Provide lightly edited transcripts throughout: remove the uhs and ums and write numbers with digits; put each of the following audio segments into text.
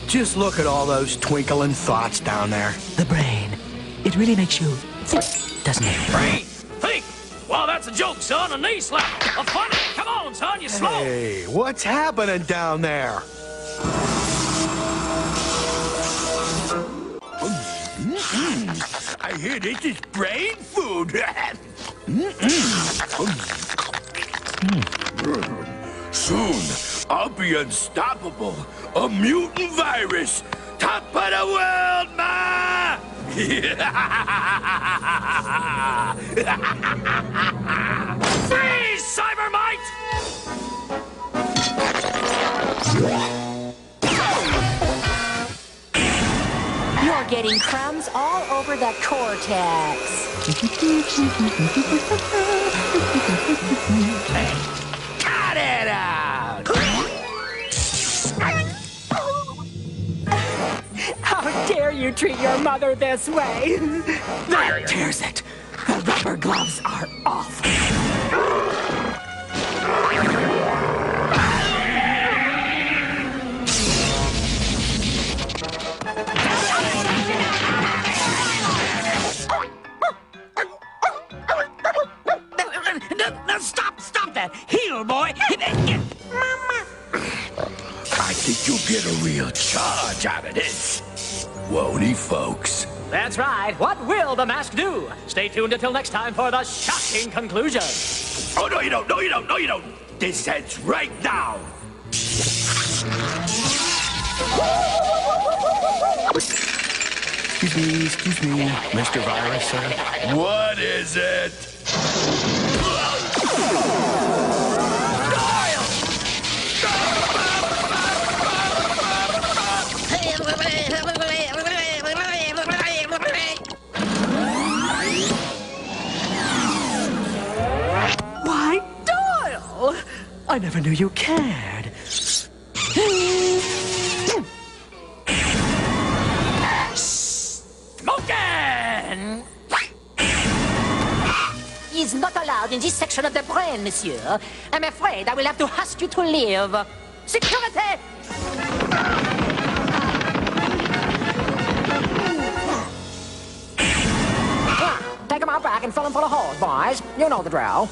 Just look at all those twinkling thoughts down there. The brain. It really makes you think, doesn't it? Brain? Think? Well, that's a joke, son. A knee slap. A funny. Come on, son. You're slow. Hey, what's happening down there? I hear this is brain food. Soon, I'll be unstoppable. A mutant virus. Top of the world, ma! Freeze, Cybermite! You're getting crumbs all over that cortex. Cut it out! How dare you treat your mother this way? That tears it. The rubber gloves are off. No, stop that. Heel, boy. I think you'll get a real charge out of this. Won't he, folks? That's right. What will the mask do? Stay tuned until next time for the shocking conclusion. Oh, no, you don't. No, you don't. No, you don't. This ends right now. Excuse me, Mr. Virus, sir. What is it? Why, Doyle! I never knew you cared. Smoking! He's not allowed in this section of the brain, monsieur. I'm afraid I will have to ask you to leave. Security! Take him out back and fill him full of holes, boys. You know the drill.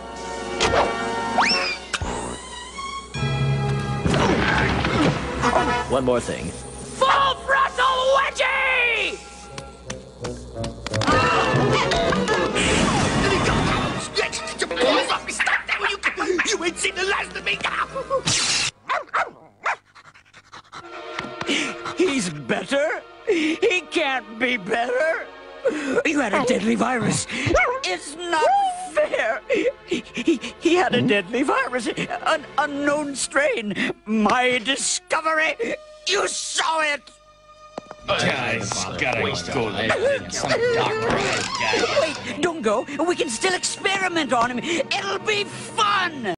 One more thing. Full throttle wedgie! Stop that when you ain't seen the last of me. He's better? He can't be better. You had a deadly virus. It's not fair. He had a deadly virus, an unknown strain. My discovery. You saw it. Guys, gotta go there. Some doctor guy. Wait, don't go. We can still experiment on him. It'll be fun.